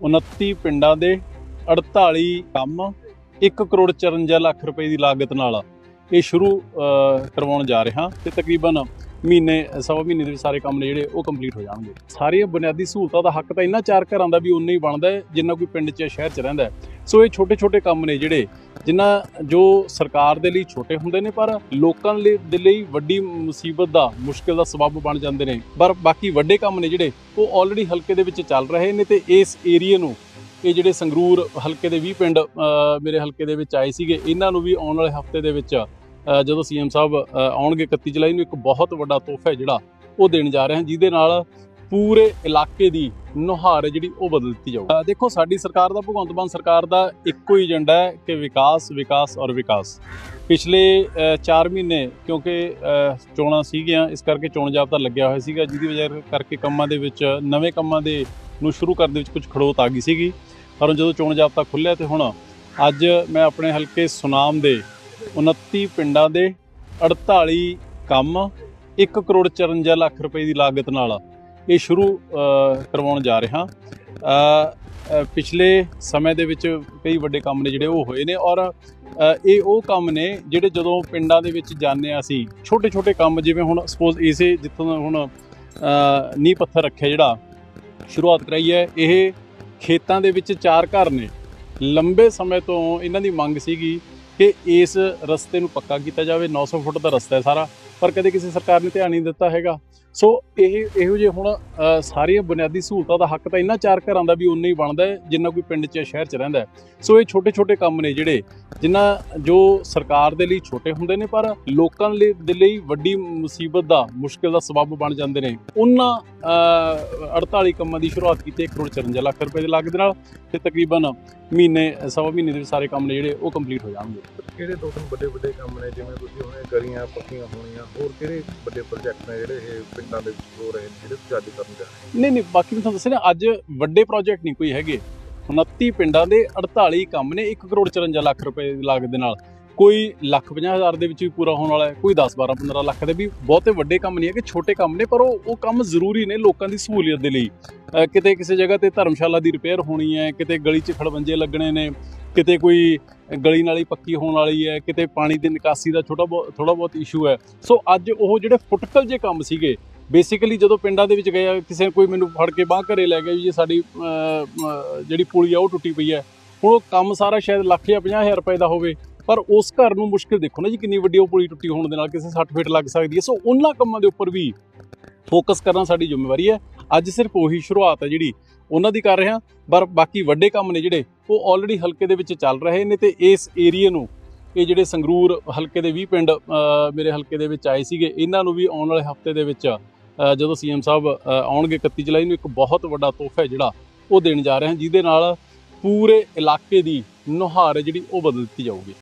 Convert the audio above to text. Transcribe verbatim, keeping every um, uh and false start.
उनती पिंडां दे अड़ताली काम एक करोड़ चरवंजा लाख रुपए की लागत नाल ये शुरू करवाउण जा रहे हैं। तो तकरीबन महीने सवा महीने के सारे काम ने जिहड़े वो कंप्लीट हो जाएंगे। सारिया बुनियादी सहूलतां दा हक तो इन्हां चार घरां दा भी उन्ना ही बनदा है जिन्ना कोई पिंड च शहर च रहिंदा है। सो ये छोटे छोटे काम ने जिहड़े जिन्हां जो सरकार दे लई छोटे हुंदे ने पर लोकां दे लई वड्डी मुसीबत दा मुश्किल दा सबब बन जांदे ने। पर बाकी वड्डे काम ने जिहड़े वो ऑलरेडी हलके दे विच चल रहे ने। ते इस एरिए नूं ये जिहड़े संगरूर हलके दे बीस पिंड मेरे हलके दे विच आए सीगे, इन्हां नूं भी आउण वाले हफ्ते दे विच ਜਦੋਂ सी एम साहब ਆਉਣਗੇ इकत्ती जुलाई ਨੂੰ एक बहुत ਵੱਡਾ ਤੋਹਫਾ ਹੈ ਜਿਹੜਾ ਉਹ ਦੇਣ ਜਾ ਰਹੇ ਹਨ, ਜਿਹਦੇ ਨਾਲ ਪੂਰੇ ਇਲਾਕੇ ਦੀ ਨੁਹਾਰ ਜਿਹੜੀ ਉਹ ਬਦਲ ਦਿੱਤੀ ਜਾਊਗੀ। ਦੇਖੋ ਸਾਡੀ ਸਰਕਾਰ ਦਾ, ਭਗਵੰਤ ਮਾਨ ਸਰਕਾਰ ਦਾ ਇੱਕੋ ਹੀ ਏਜੰਡਾ ਹੈ ਕਿ ਵਿਕਾਸ ਵਿਕਾਸ ਔਰ ਵਿਕਾਸ। ਪਿਛਲੇ ਚਾਰ ਮਹੀਨੇ ਕਿਉਂਕਿ ਚੋਣਾਂ ਸੀਗੀਆਂ, ਇਸ ਕਰਕੇ ਚੋਣ ਜਾਬਤਾ ਲੱਗਿਆ ਹੋਇਆ ਸੀਗਾ, ਜਿਹਦੀ ਵਜ੍ਹਾ ਕਰਕੇ ਕੰਮਾਂ ਦੇ ਵਿੱਚ ਨਵੇਂ ਕੰਮਾਂ ਦੇ ਨੂੰ ਸ਼ੁਰੂ ਕਰਨ ਦੇ ਵਿੱਚ ਕੁਝ ਖੜੋਤ ਆ ਗਈ ਸੀਗੀ। ਪਰ ਜਦੋਂ ਚੋਣ ਜਾਬਤਾ ਖੁੱਲ੍ਹਿਆ ਤੇ ਹੁਣ ਅੱਜ ਮੈਂ ਆਪਣੇ ਹਲਕੇ ਸੁਨਾਮ ਦੇ उनती पिंडां दे अड़ताली काम एक करोड़ चरवंजा लाख रुपए की लागत नाल ये शुरू करवाउण जा रहे हैं। पिछले समय दे विच कई वड्डे काम ने जिहड़े वो होए ने और ये वो काम ने जिहड़े जदों पिंडां दे विच जाने असीं छोटे छोटे काम, जिवें हुण सपोज इसे जित्थों हुण नींह पत्थर रखे जिहड़ा शुरुआत कराई है, ये खेतां दे विच चार घर ने। लंबे समय तो इन्हां दी मंग सीगी कि इस रस्ते नूं पक्का किया जाए। नौ सौ फुट का रस्ता है सारा, पर कदे किसी सरकार ने ध्यान नहीं दिता हैगा। सो ये इहो जे हुण सारिया बुनियादी सहूलतां दा हक तो इन्हां चार घरां दा भी उन्ना ही बनदा है जिन्ना कोई पिंड च शहर च रहिंदा है। सो ये छोटे छोटे काम ने जिहड़े जिन्हां जो सरकार दे लई छोटे हुंदे ने पर लोकां दे लई वड्डी मुसीबत दा मुश्किल दा सबब बन जांदे ने। उन्हां अड़ताली कामां दी शुरुआत कीती एक करोड़ चरवंजा लाख रुपए की लागत नाल। ते तकरीबन महीने सवा महीने के सारे काम ने जिहड़े वो कंप्लीट हो जाएंगे। ਕਿਹੜੇ ਦੋ ਤਿੰਨ ਵੱਡੇ ਵੱਡੇ ਕੰਮ ਨੇ ਜਿਵੇਂ ਤੁਸੀਂ ਹੁਣੇ ਗਲੀਆਂ ਪੱਕੀਆਂ ਹੋਣੀਆਂ, ਹੋਰ ਕਿਹੜੇ ਵੱਡੇ ਪ੍ਰੋਜੈਕਟ ਨੇ ਜਿਹੜੇ ਇਹ ਪਿੰਡਾਂ ਦੇ ਵਿੱਚ ਹੋ ਰਹੇ ਨੇ ਜਿਹੜੇ ਤੁਸੀਂ ਅੱਜ ਕਰਨ ਜਾ ਰਹੇ? ਨਹੀਂ ਨਹੀਂ ਬਾਕੀ ਮੈਂ ਤੁਹਾਨੂੰ ਦੱਸਿਆ ਨਾ, ਅੱਜ ਵੱਡੇ ਪ੍ਰੋਜੈਕਟ ਨਹੀਂ ਕੋਈ ਹੈਗੇ। उनती ਪਿੰਡਾਂ ਦੇ अड़ताली ਕੰਮ ਨੇ एक करोड़ चरवंजा लाख रुपए ਦੀ ਲਾਗਤ ਦੇ ਨਾਲ। ਕੋਈ ਲੱਖ ਪੰਜਾਹ ਹਜ਼ਾਰ ਦੇ ਵਿੱਚ ਵੀ ਪੂਰਾ ਹੋਣ ਵਾਲਾ ਹੈ, ਕੋਈ ਦਸ ਬਾਰਾਂ ਪੰਦਰਾਂ ਲੱਖ ਦੇ ਵੀ। ਬਹੁਤੇ ਵੱਡੇ ਕੰਮ ਨਹੀਂ ਹੈ ਕਿ ਛੋਟੇ ਕੰਮ ਨੇ, ਪਰ ਉਹ ਉਹ ਕੰਮ ਜ਼ਰੂਰੀ ਨੇ ਲੋਕਾਂ ਦੀ ਸਹੂਲੀਅਤ ਦੇ ਲਈ। ਕਿਤੇ ਕਿਸੇ ਜਗ੍ਹਾ ਤੇ ਧਰਮਸ਼ਾਲਾ ਦੀ ਰਿਪੇਅਰ ਹੋਣੀ ਹੈ, ਕਿਤੇ ਗਲੀ 'ਚ ਖੜਵੰਜੇ ਲੱਗਣੇ ਨੇ, ਕਿਤੇ ਕੋਈ ਗਲੀ ਨਾਲੀ ਪੱਕੀ ਹੋਣ ਵਾਲੀ ਹੈ, ਕਿਤੇ ਪਾਣੀ ਦੀ ਨਿਕਾਸੀ ਦਾ ਛੋਟਾ ਬਹੁਤ ਥੋੜ੍ਹਾ ਬਹੁਤ ਇਸ਼ੂ ਹੈ। ਸੋ ਅੱਜ ਉਹ ਜਿਹੜੇ ਫੁਟਕਲ ਜੇ ਕੰਮ ਸੀਗੇ, ਬੇਸਿਕਲੀ ਜਦੋਂ ਪਿੰਡਾਂ ਦੇ ਵਿੱਚ ਗਏ, ਕਿਸੇ ਕੋਈ ਮੈਨੂੰ ਫੜ ਕੇ ਬਾਂਹ ਘਰੇ ਲੈ ਗਿਆ ਜੀ ਸਾਡੀ ਜਿਹੜੀ ਪੁਲੀ ਆ ਉਹ ਟੁੱਟੀ ਪਈ ਹੈ। ਹੁਣ ਉਹ ਕੰਮ ਸਾਰਾ ਸ਼ਾਇਦ ਲੱਖ ਜਾਂ ਪੰਜਾਹ ਹਜ਼ਾਰ ਰੁਪਏ ਦਾ ਹੋਵੇ, ਪਰ ਉਸ ਘਰ ਨੂੰ ਮੁਸ਼ਕਿਲ ਦੇਖੋ ਨਾ ਜੀ ਕਿੰਨੀ ਵੱਡੀ ਉਹ ਪੁਲੀ ਟੁੱਟੀ ਹੋਣ ਦੇ ਨਾਲ ਕਿਸੇ ਸੱਟ ਫੇਟ ਲੱਗ ਸਕਦੀ ਹੈ। ਸੋ ਉਹਨਾਂ ਕੰਮਾਂ ਦੇ ਉੱਪਰ ਵੀ ਫੋਕਸ ਕਰਨਾ ਸਾਡੀ ਜ਼ਿੰਮੇਵਾਰੀ ਹੈ। ਅੱਜ ਸਿਰਫ ਉਹੀ ਸ਼ੁਰੂਆਤ ਹੈ ਜਿਹੜੀ ਉਹਨਾਂ ਦੀ ਕਰ ਰਹੇ ਹਾਂ, ਪਰ ਬਾਕੀ ਵੱਡੇ ਕੰਮ ਨੇ ਜਿਹੜੇ ਉਹ ਆਲਰੇਡੀ ਹਲਕੇ ਦੇ ਵਿੱਚ ਚੱਲ ਰਹੇ ਨੇ। ਤੇ ਇਸ ਏਰੀਏ ਨੂੰ ਇਹ ਜਿਹੜੇ ਸੰਗਰੂਰ ਹਲਕੇ ਦੇ ਵੀਹ ਪਿੰਡ ਮੇਰੇ ਹਲਕੇ ਦੇ ਵਿੱਚ ਆਏ ਸੀਗੇ, ਇਹਨਾਂ ਨੂੰ ਵੀ ਆਉਣ ਵਾਲੇ ਹਫਤੇ ਦੇ ਵਿੱਚ ਜਦੋਂ ਸੀ ਐਮ ਸਾਹਿਬ ਆਉਣਗੇ ਇਕੱਤੀ ਜੁਲਾਈ ਨੂੰ ਇੱਕ ਬਹੁਤ ਵੱਡਾ ਤੋਹਫਾ ਹੈ ਜਿਹੜਾ ਉਹ ਦੇਣ ਜਾ ਰਹੇ ਹਨ, ਜਿਹਦੇ ਨਾਲ ਪੂਰੇ ਇਲਾਕੇ ਦੀ ਨੁਹਾਰ ਜਿਹੜੀ ਉਹ ਬਦਲ ਦਿੱਤੀ ਜਾਊਗੀ।